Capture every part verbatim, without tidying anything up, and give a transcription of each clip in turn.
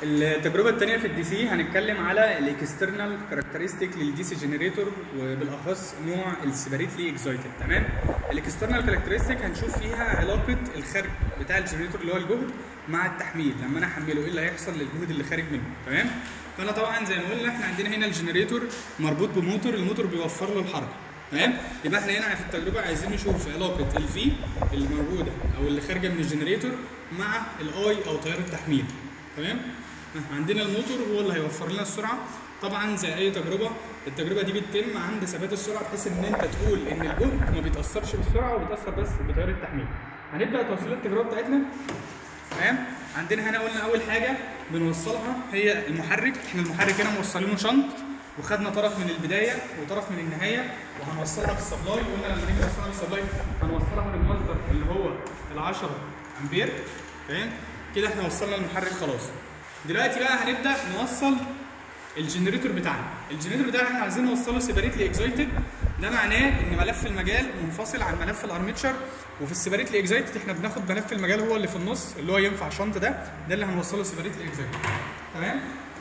التجربه الثانيه في الدي سي هنتكلم على الاكسترنال كاركترستيك للدي سي جنريتور، وبالاخص نوع السيبريتلي اكزايتد. تمام. الاكسترنال كاركترستيك هنشوف فيها علاقه الخارج بتاع الجنريتور اللي هو الجهد مع التحميل. لما انا احمله ايه اللي هيحصل للجهد اللي خارج منه. تمام. فانا طبعا زي ما قلنا احنا عندنا هنا الجنريتور مربوط بموتور، الموتور بيوفر له الحركه. تمام. يبقى احنا هنا في التجربه عايزين نشوف علاقه الفي اللي موجوده او اللي خارجه من الجنريتور مع الاي او تيار التحميل. تمام. عندنا الموتور هو اللي هيوفر لنا السرعه. طبعا زي اي تجربه، التجربه دي بتتم عند ثبات السرعه بحيث ان انت تقول ان الجهد ما بيتاثرش بالسرعه وبيتاثر بس بتيار التحميل. هنبدا توصيل التجربه بتاعتنا. تمام. عندنا هنا قلنا اول حاجه بنوصلها هي المحرك. احنا المحرك هنا موصلينه شنط، وخدنا طرف من البدايه وطرف من النهايه، وهنوصلها بالسبلاي. قلنا لما نيجي نوصلها بالسبلاي هنوصلها من المصدر اللي هو ال عشرة امبير. تمام. كده احنا وصلنا المحرك خلاص. دلوقتي بقى هنبدا نوصل الجنريتور بتاعنا. الجنريتور بتاعنا احنا عايزين نوصله سيبريتلي اكزايتد. ده معناه ان ملف المجال منفصل عن ملف الارميتشر، وفي السيبريتلي اكزايتد احنا بناخد ملف المجال هو اللي في النص اللي هو ينفع شنط. ده ده اللي هنوصله سيبريتلي اكزايتد. تمام.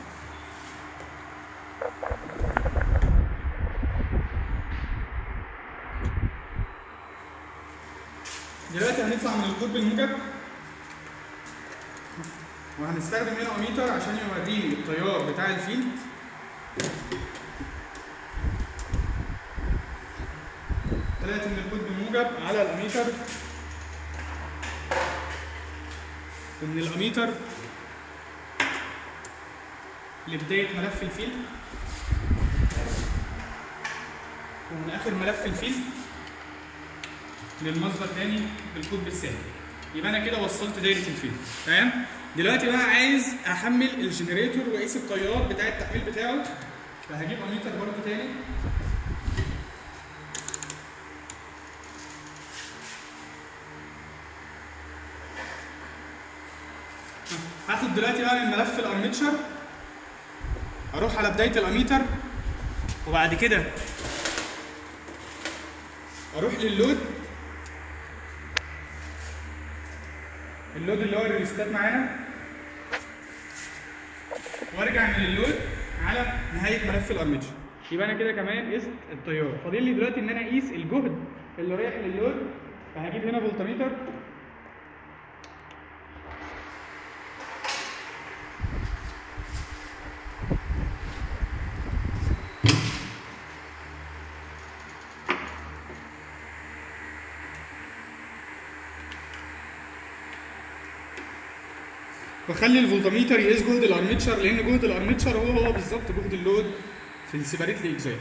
دلوقتي هنطلع من القطب الموجب وهنستخدم هنا اميتر عشان يوريني التيار بتاع الفيلد. طلعت من القطب الموجب على الاميتر، ومن الاميتر لبدايه ملف الفيلد، ومن اخر ملف الفيلد للمصدر تاني بالقطب الثاني. يبقى انا كده وصلت دايره الفيلد. تمام. دلوقتي بقى عايز احمل الجنريتور واقيس التيار بتاع التحميل بتاعه، فهجيب اميتر برضه تاني. هاخد دلوقتي بقى من ملف الارميتشر، اروح على بدايه الاميتر، وبعد كده اروح لللود. اللود اللي هو الريستات معانا، وارجع من اللود على نهايه ملف الارميتشر. يبقى انا كده كمان قست التيار. فاضل لي دلوقتي ان انا اقيس الجهد اللي رايح لللود، فهجيب هنا فولتميتر واخلي الفولتميتر يقيس جهد الارميتشر، لان جهد الارميتشر هو هو بالظبط جهد اللود في السيبريتلي اكزايتد.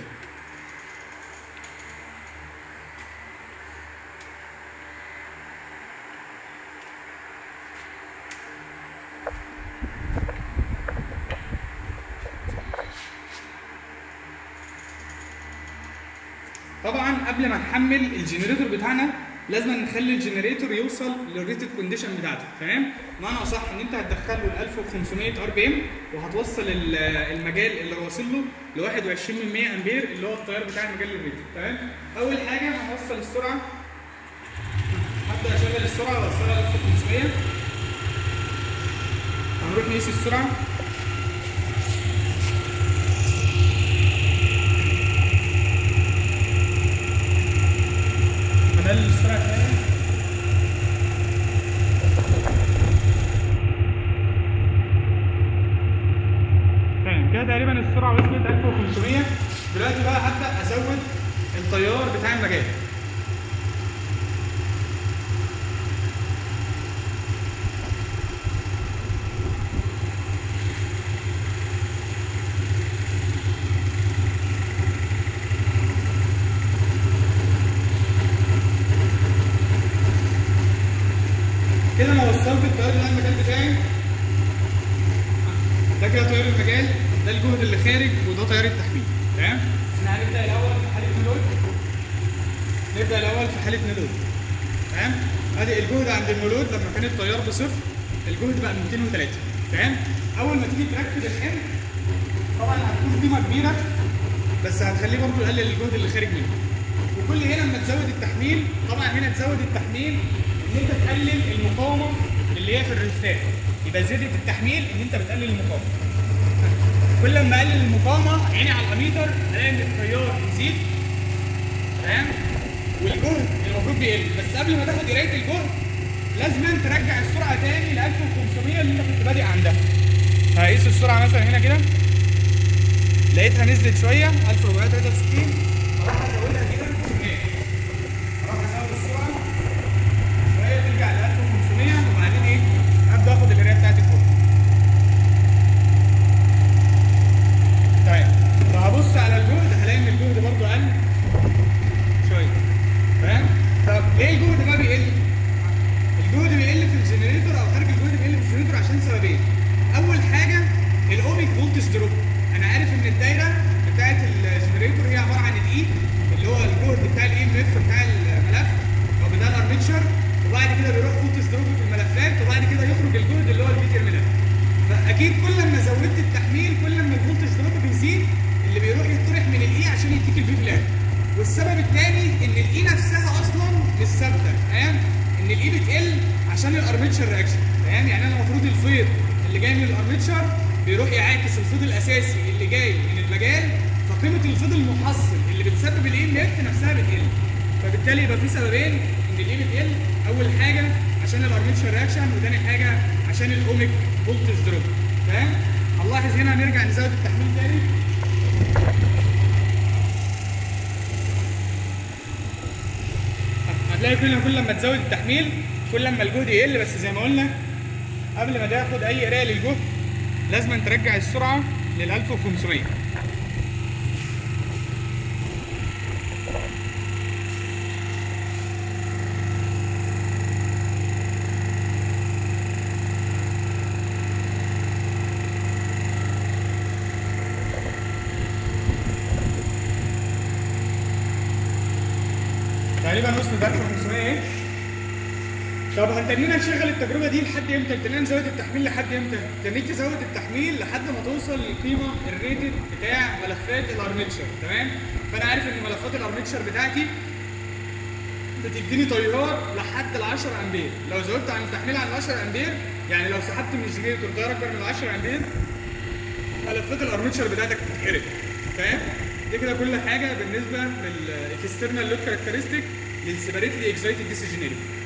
طبعا قبل ما نحمل الجنريتور بتاعنا لازم نخلي الجنريتور يوصل للريتد كونديشن بتاعته. تمام. معنى اصح ان انت هتدخله ل ألف وخمسمية ار بي ام، وهتوصل المجال اللي واصل له ل واحد وعشرين من مية امبير اللي هو التيار بتاع المجال الريتد. تمام. اول حاجه هوصل السرعه، هبدا اشغل السرعه واوصلها ل ألف وخمسمية. هنروح نقيس السرعه. هنقلل السرعه تاني. تمام. كده تقريبا السرعه وصلت ألف وخمسمية. دلوقتي بقى هبدا ازود التيار بتاع المجال. كده انا وصلت التيار بتاع المجال بتاعي. ده كده تيار المجال، ده الجهد اللي خارج، وده تيار التحميل. تمام. احنا هنبدا الاول في حاله نلود. نبدا الاول في حاله نلود. تمام. ادي الجهد عند النلود لما كان التيار بصفر، الجهد بقى مئتين وتلاتة. تمام. اول ما تيجي تركب الحمل طبعا هتكون قيمه كبيره، بس هتخليه برضه يقلل الجهد اللي خارج منه. وكل هنا لما تزود التحميل، طبعا هنا تزود التحميل ان انت تقلل المقاومه اللي هي في الريستات. يبقى زياده التحميل ان انت بتقلل المقاومه. كل ما اقلل المقاومه عيني على الاميتر الاقي ان التيار يزيد، تمام؟ والجهد المفروض بيقل، بس قبل ما تاخد قرايه الجهد لازم ترجع السرعه تاني ل ألف وخمسمية اللي انت كنت بادئ عندها. هقيس السرعه مثلا هنا كده، لقيتها نزلت شويه ألف وأربعمية وتلاتة وستين، اروح ازودها كده شمال، اروح ازود السرعه شويه ترجع ل ألف وخمسمية، وبعدين ايه؟ ابدا اخد القرايه بتاعت الجهد. طيب لو هبص على الجهد هلاقي ان الجهد برضه قل شويه، تمام؟ طب ليه الجهد بقى بيقل؟ الجهد بيقل في الجنريتور او خارج الجهد بيقل في الجنريتور عشان سببين. اول حاجه الاوميك فولتج دروب. انا عارف ان الدايره بتاعت الجنريتور هي عباره عن الاي اللي هو الجهد بتاع الاي ام اف بتاع الملف او بتاع الارمتشر، وبعد كده بيروح فولتج دروب في الملفات، وبعد كده يخرج الجهد اللي هو الفي تيرمينال. فاكيد كل ما زودت التحميل كل ما الفولتج دروب بيزيد اللي بيروح يطرح من الاي عشان يديك الفي فلات. والسبب الثاني ان الاي نفسها اصلا مش ثابته، تمام؟ ان الاي بتقل عشان الارمتشر رياكشن، تمام؟ يعني انا المفروض الفيض اللي جاي من الارمتشر بيروح يعاكس الفيض الاساسي اللي جاي من المجال، فقيمه الفيض المحصل اللي بتسبب الاي ام اف نفسها بتقل. فبالتالي يبقى في سببين ان الاي بتقل، اول حاجه عشان الارمتشر رياكشن، وثاني حاجه عشان الاوميك فولتج دروب، تمام؟ هنلاحظ هنا هنرجع نزود التحميل تاني. هتلاقي كل كل لما تزود التحميل كل لما الجهد يقل، بس زي ما قلنا قبل ما تاخد اي قرايه للجهد لازم ترجع السرعه لل ألف وخمسمية. تقريبا وصلت ألف وخمسمية اهي. طب هنتنينا نشغل التجربه دي لحد امتى؟ هنتنينا نزود التحميل لحد امتى؟ تنيك تزود التحميل لحد ما توصل للقيمه الريتد بتاع ملفات الارمتشر، تمام؟ فانا عارف ان ملفات الارمتشر بتاعتي بتديني تيار لحد ال عشرة امبير. لو زودت عن التحميل عن ال عشرة امبير، يعني لو سحبت من الجنريتور تيار اكبر من ال عشرة امبير، ملفات الارمتشر بتاعتك بتتحرق، فاهم؟ دي كده كل حاجه بالنسبه للاكسترنال لود كاركترستيك للسيبريتلي اكسايتد دي سي جنريتور.